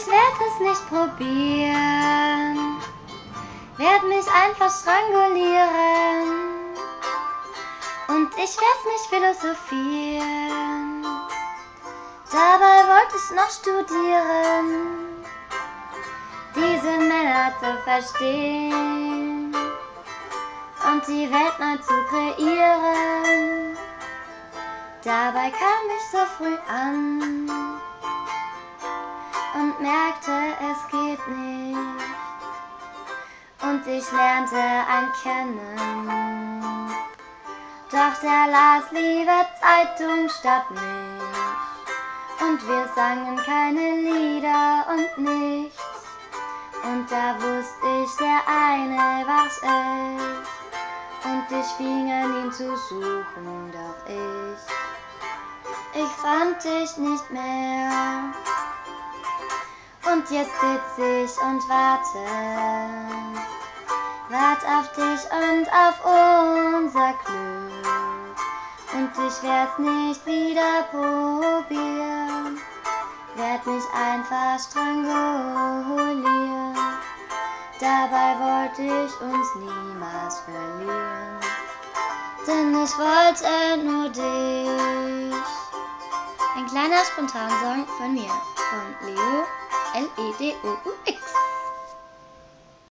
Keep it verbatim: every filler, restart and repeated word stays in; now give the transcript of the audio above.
ich werd es nicht probieren, werd mich einfach strangulieren und ich werd nicht philosophieren. Dabei wollte ich noch studieren, diese Männer zu verstehen und die Welt neu zu kreieren. Dabei kam ich so früh an und merkte, es geht nicht. Und ich lernte einen kennen, doch der las lieber Zeitung statt mich. Und wir sangen keine Lieder und nichts. Und da wusste ich, der eine war's echt. Und ich fing an, ihn zu suchen, doch ich, ich fand dich nicht mehr. Und jetzt sitz ich und warte, wart auf dich und auf unser Glück. Und ich werd's nicht wieder probieren, werd mich einfach strangulieren. Dabei wollte ich uns niemals verlieren, denn ich wollte nur dich. Ein kleiner Spontansong von mir, von Leo, L E D O U X.